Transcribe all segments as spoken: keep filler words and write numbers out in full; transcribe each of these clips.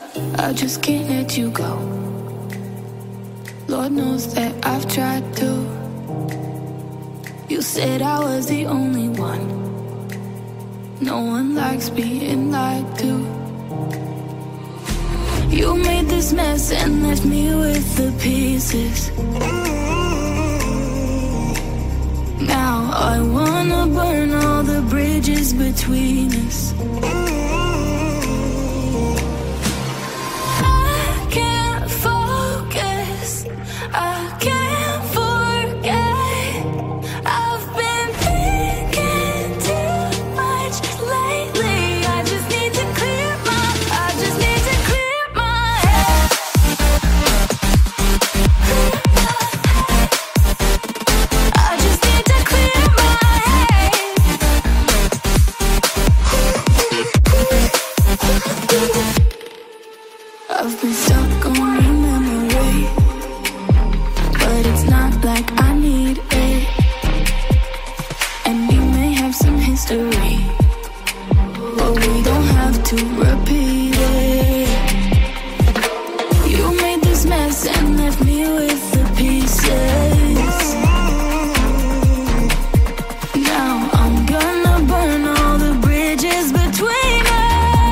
I just can't let you go. Lord knows that I've tried to. You said I was the only one. No one likes being lied to. You made this mess and left me with the pieces. Now I wanna burn all the bridges between us. I can't focus, I can't forget. I've been thinking too much lately. I just need to clear my, I just need to clear my head. I just need to clear my head. I've been stuck on your memory, but it's not like I need it. And we may have some history, but we don't have to repeat it. You made this mess and left me with the pieces. Now I'm gonna burn all the bridges between us.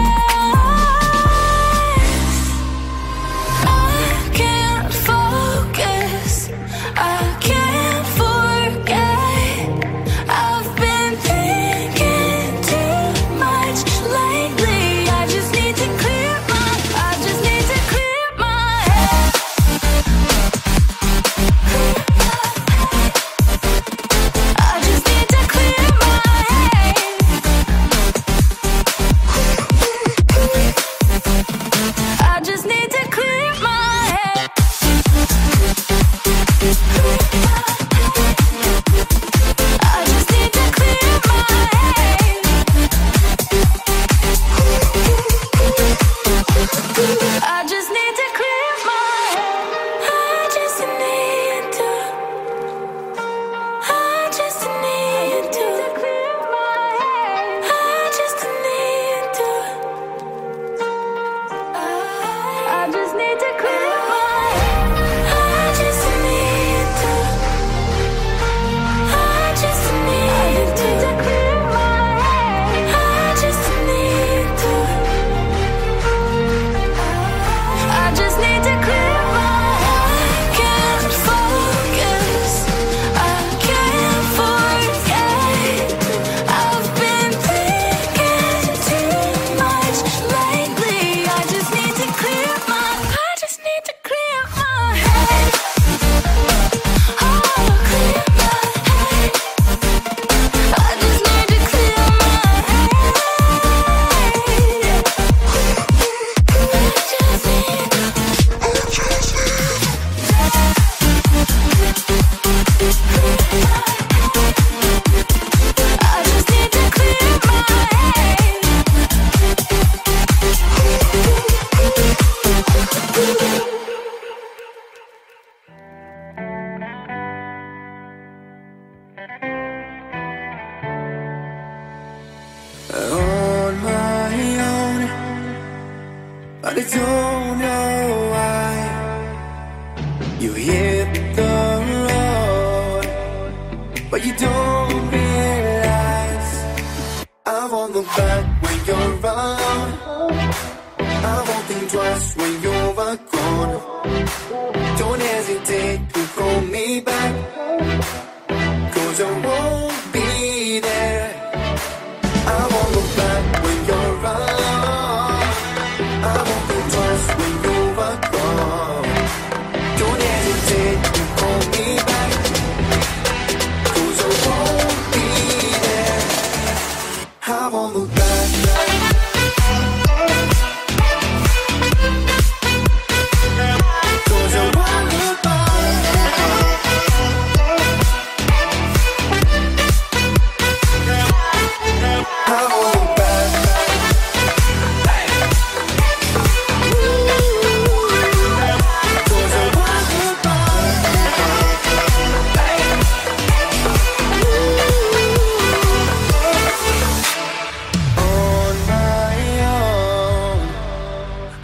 I can't focus, I can't forget. I've been thinking too much lately. I just need to clear my, I just need to clear my head. I just need to clear my head. I just need to clear my head. I just need to clear my head. I just need to clear my head. I just need to. I just need to clear my head. I just need to. I just need to clear my head. I just need to. I just need to clear my head. I just need to. I just need to clear my head. I can't focus, I can't forget. I've been thinking too much lately. I just need to clear my, I just need to clear my head. Oh, clear my head. I just need to clear my head. I just need to clear my head. On my own, but I don't know why. You hit the road, but you don't realize I won't look back when you're alone. I won't think twice when you're gone. Don't hesitate to call me back, 'cause I won't be there. I won't look back when you're alone. I won't think twice when you're gone. Don't hesitate to call me back, 'cause I won't be there. I won't look back. Cause I won't look back.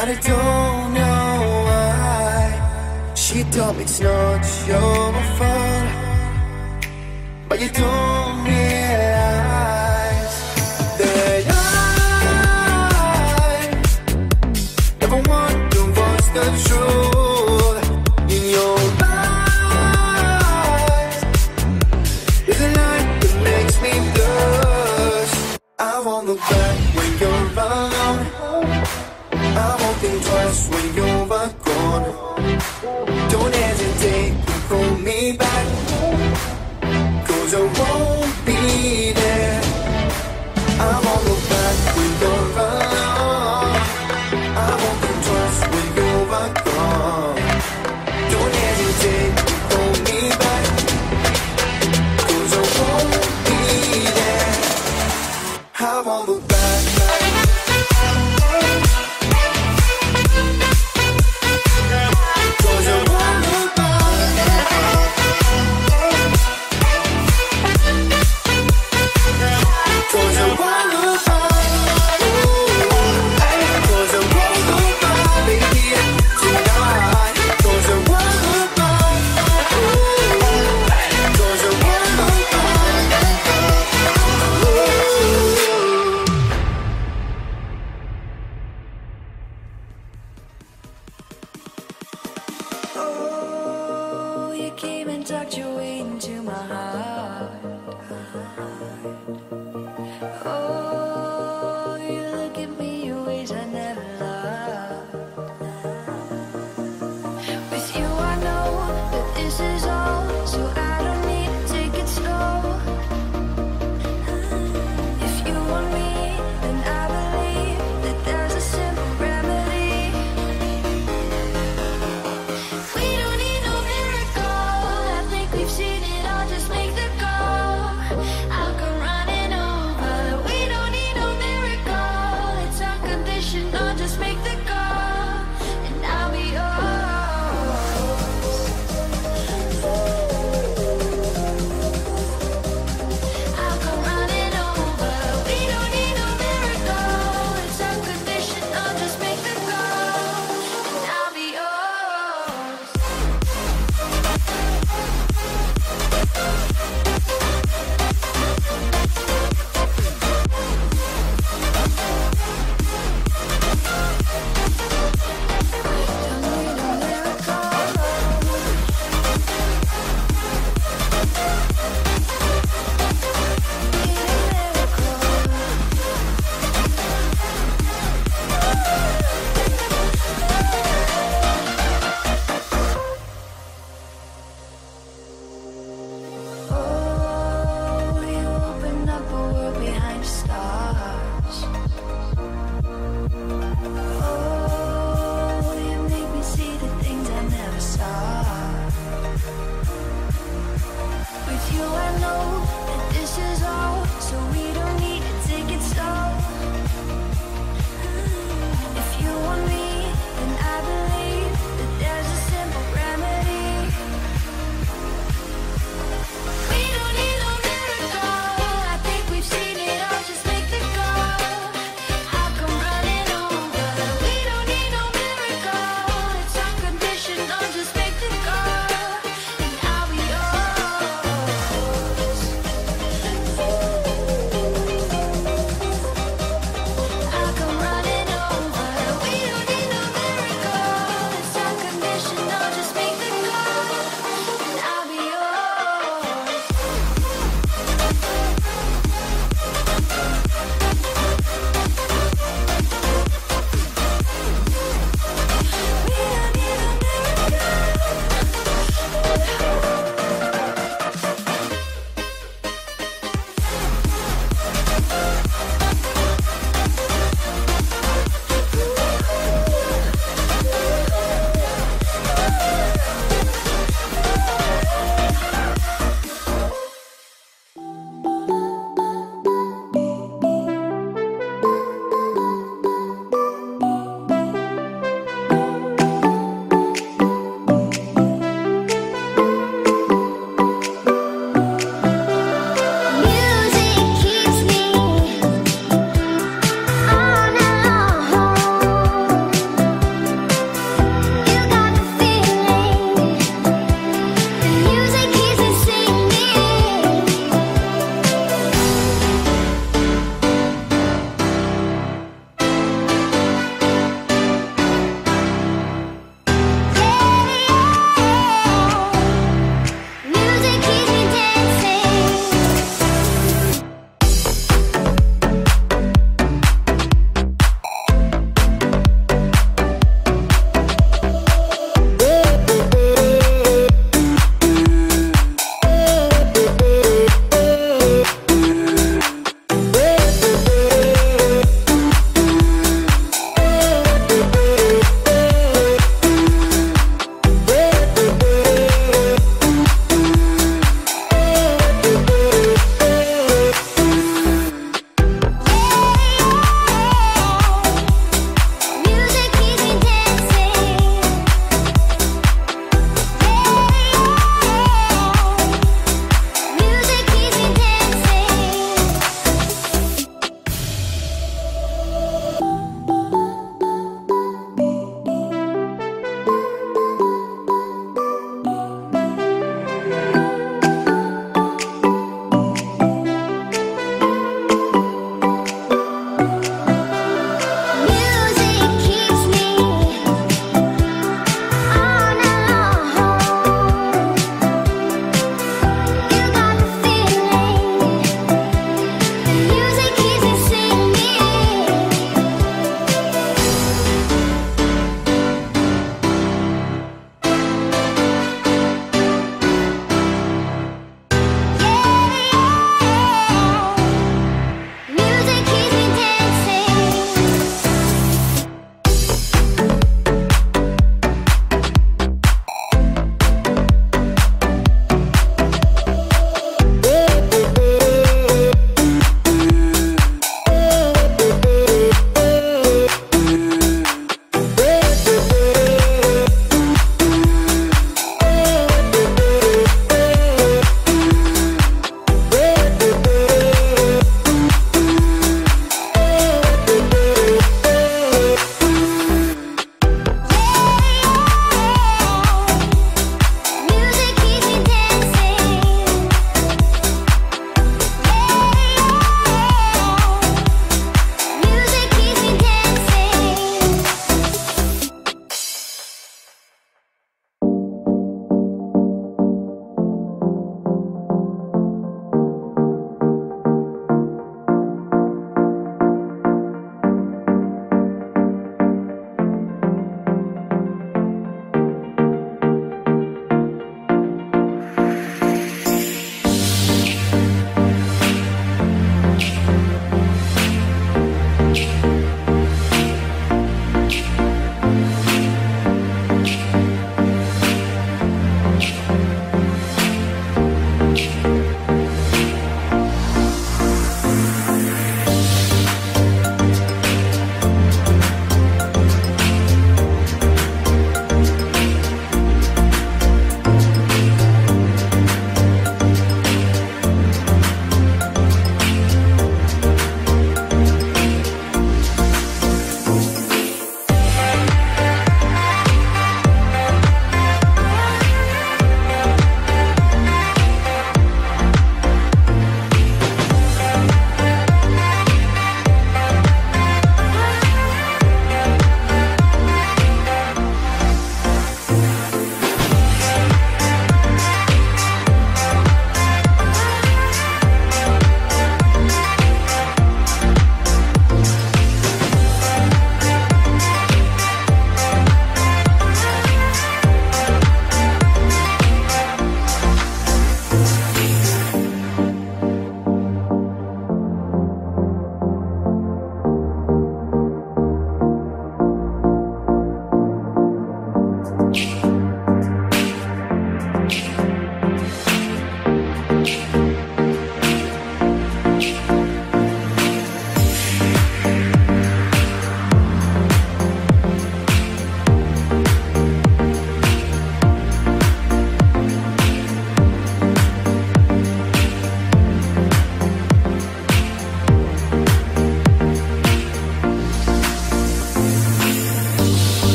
and I don't know why. She told me it's not your fault, but you don't realize that I never want to voice the truth. In your eyes there's a light that makes me blush. I won't look back when you're alone. I won't think twice when you're gone. Don't hesitate to pull me back, 'cause I won't be there. I won't look back when you're alone. I won't think twice when you're gone.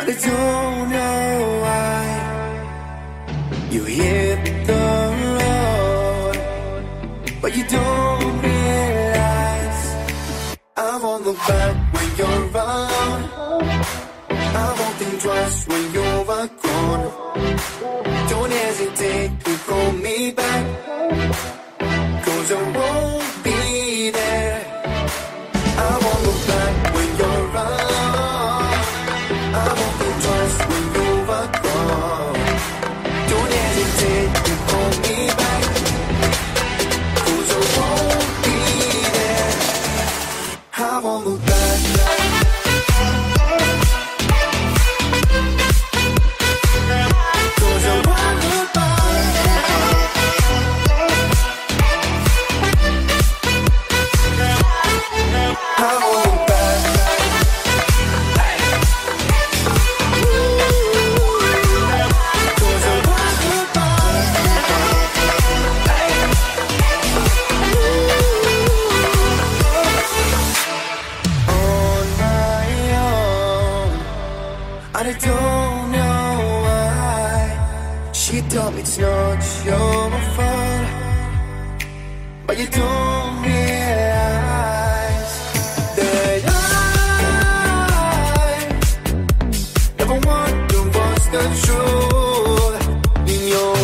but I don't know why. You hit the road, but you don't realize I won't look back when you're around. I won't think twice when you're gone. Don't hesitate to call me back, 'cause I won't be there. I won't look back when you're around. I won't think twice when you're gone. Don't hesitate to call me back, 'cause I won't be there. I won't look back. I don't know why. She told me it's not your fault, but you don't realize that I never wonder what's the truth. In your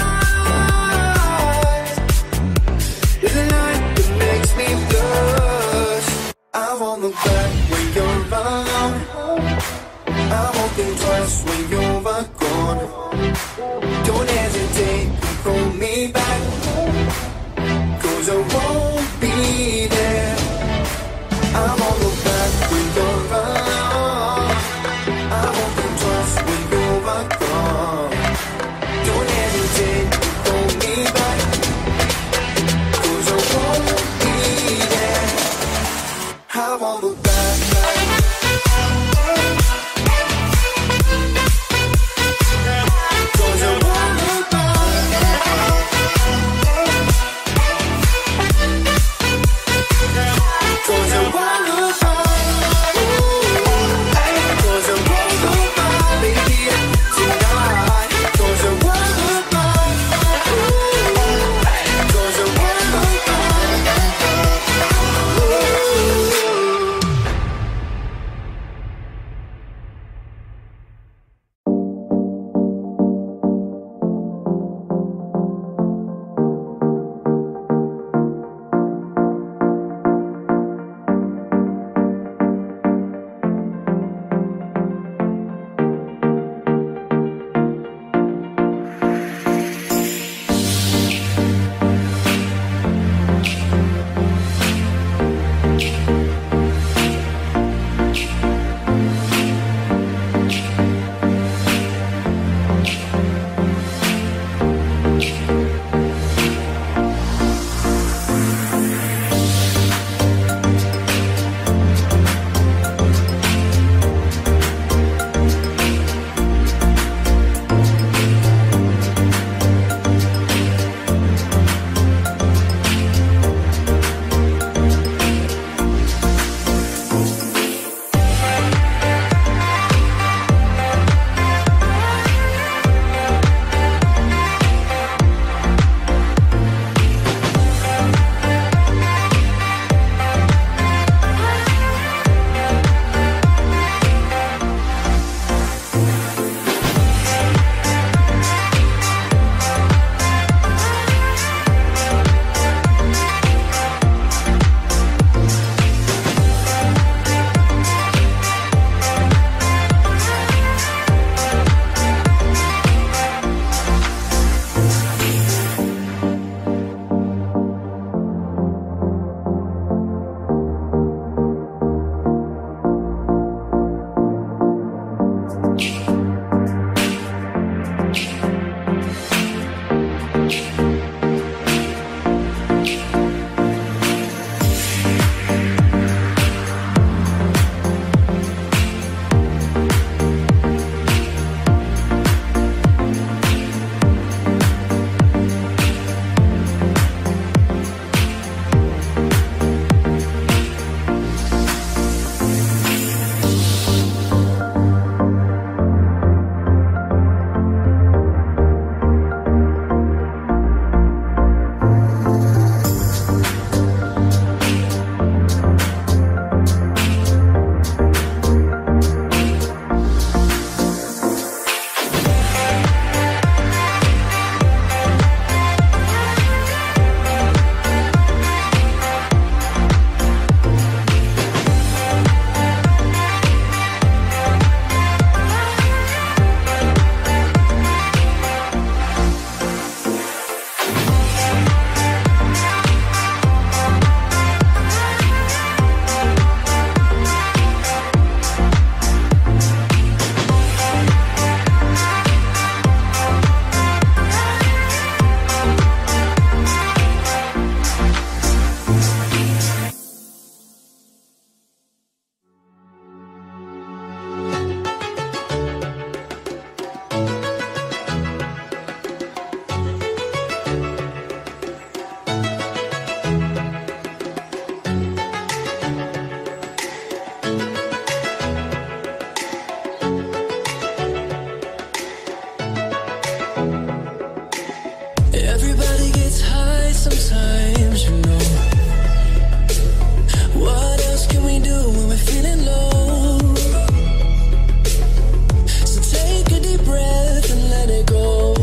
eyes, there's a light that makes me blush. I won't look back when you're around. I won't think twice when you're gone. Don't hesitate to call me back, 'cause I won't Everybody gets high sometimes, you know. What else can we do when we're feeling low? So take a deep breath and let it go.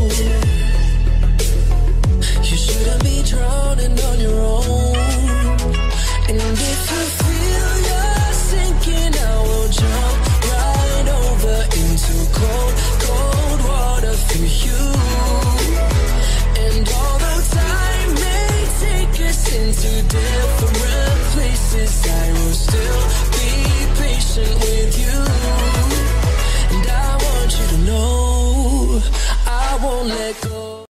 You shouldn't be drowning on your own. And if you feel you're sinking, I will jump right over into cold, cold water for you. And although time may take us into different places, I will still